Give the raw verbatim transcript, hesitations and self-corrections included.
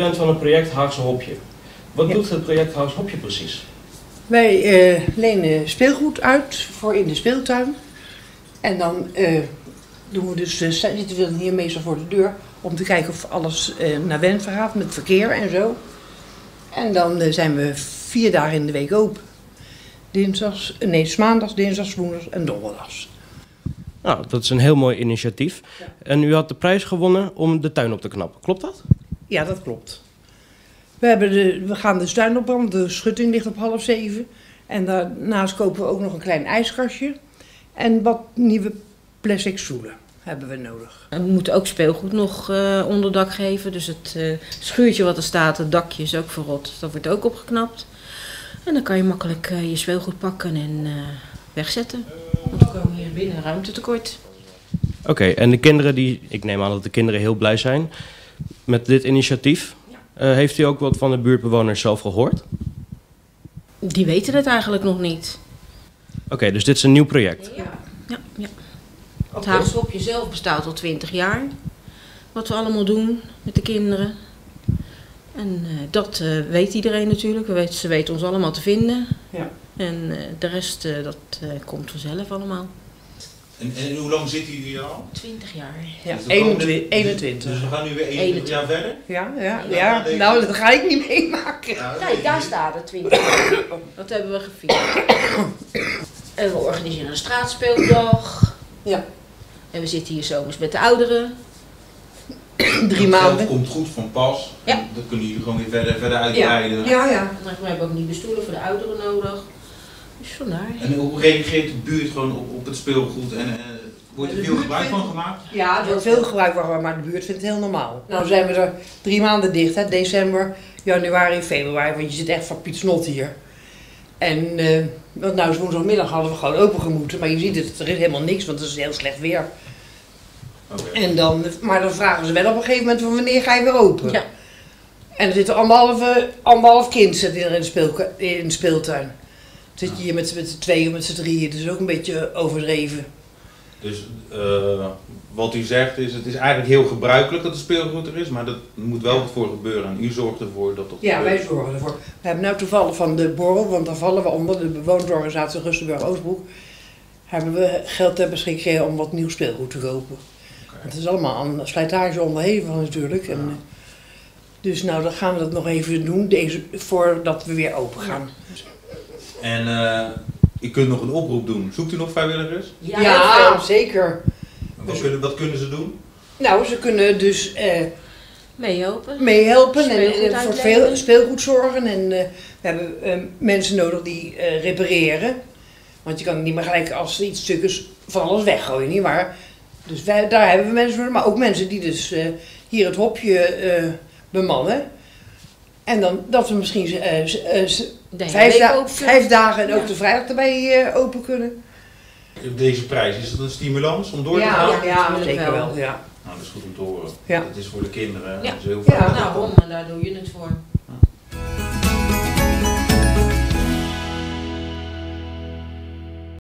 bent van het project Haagse Hopje. Wat Ja. doet het project Haagse Hopje precies? Wij uh, lenen speelgoed uit voor in de speeltuin. En dan uh, doen we dus, uh, zitten we dan hier meestal voor de deur om te kijken of alles uh, naar wens gaat met verkeer en zo. En dan uh, zijn we vier dagen in de week open. Dinsdags, nee, 's maandags, dinsdags, woensdags en donderdags. Nou, dat is een heel mooi initiatief. Ja. En u had de prijs gewonnen om de tuin op te knappen. Klopt dat? Ja, dat klopt. We, hebben de, we gaan de tuin opbranden, de schutting ligt op half zeven. En daarnaast kopen we ook nog een klein ijskastje. En wat nieuwe plastic stoelen hebben we nodig. We moeten ook speelgoed nog uh, onderdak geven. Dus het uh, schuurtje wat er staat, het dakje is ook verrot. Dat wordt ook opgeknapt. En dan kan je makkelijk uh, je speelgoed pakken en uh, wegzetten. Want we komen hier binnen ruimte tekort. Oké, okay, en de kinderen, die, ik neem aan dat de kinderen heel blij zijn met dit initiatief. Ja. Uh, heeft u ook wat van de buurtbewoners zelf gehoord? Die weten het eigenlijk nog niet. Oké, okay, dus dit is een nieuw project? Ja. ja, ja. Het Haagse Hopje zelf bestaat al twintig jaar. Wat we allemaal doen met de kinderen. En uh, dat uh, weet iedereen natuurlijk. We weten, ze weten ons allemaal te vinden. Ja. En uh, de rest, uh, dat uh, komt vanzelf allemaal. En, en hoe lang zitten jullie hier al? twintig jaar. Ja, dus eenentwintig. eenentwintig. Dus we gaan nu weer eenentwintig jaar verder? Ja, ja, ja. ja. ja. Nou, dat ga ik niet meemaken. Ja, kijk, daar staat het twintig jaar. Dat hebben we gevierd. En we organiseren een straatspeeldag. Ja. En we zitten hier zomers met de ouderen. Drie maanden. Dat komt goed van pas. Ja. Dan kunnen jullie gewoon weer verder, verder uitbreiden. Ja, ja. ja. We hebben ook nieuwe stoelen voor de ouderen nodig. Dus vandaar. En hoe reageert de buurt gewoon op, op het speelgoed? En uh, wordt er veel gebruik van gemaakt? Ja, er wordt veel gebruik van gemaakt, maar de buurt vindt het heel normaal. Nou zijn we er drie maanden dicht, hè? December, januari, februari, want je zit echt van Piet Snot hier. En uh, want nou, woensdagmiddag hadden we gewoon open gemoeten, maar je ziet het, er is helemaal niks, want het is heel slecht weer. Okay. En dan, maar dan vragen ze wel op een gegeven moment van wanneer ga je weer open? Ja. En er zitten anderhalve, anderhalf kind zit er in de, speel, in de speeltuin. Zit je hier met, met z'n tweeën of met z'n drieën, dat is ook een beetje overdreven. Dus uh, wat u zegt is, het is eigenlijk heel gebruikelijk dat er speelgoed er is, maar er moet wel wat voor gebeuren en u zorgt ervoor dat dat Ja, gebeurt. wij zorgen ervoor. We hebben nu toevallig van de borrel, want daar vallen we onder, de bewonersorganisatie Rustenburg-Oostbroek, hebben we geld ter beschikking gekregen om wat nieuw speelgoed te kopen. Okay. Het is allemaal aan slijtage onderhevig natuurlijk. Ja. En, dus nou, dan gaan we dat nog even doen, deze, voordat we weer open gaan. En uh, u kunt nog een oproep doen. Zoekt u nog vrijwilligers? Ja, ja zeker. Wat kunnen, wat kunnen ze doen? Nou, ze kunnen dus uh, meehelpen, meehelpen en, en voor veel speelgoed zorgen. En uh, we hebben uh, mensen nodig die uh, repareren. Want je kan niet meer gelijk als er iets stuk is van alles weggooien, nietwaar? Dus wij, daar hebben we mensen voor, maar ook mensen die dus uh, hier het hopje uh, bemannen. En dan dat we misschien uh, uh, vijf, da vijf dagen en ja. ook de vrijdag erbij uh, open kunnen. Deze prijs, is dat een stimulans om door te ja, gaan? Ja, ja zeker wel. wel ja. Nou, dat is goed om te horen. Ja. Dat is voor de kinderen. Ja, dat is heel fijn. Ja, daarom, en daar doe je het voor.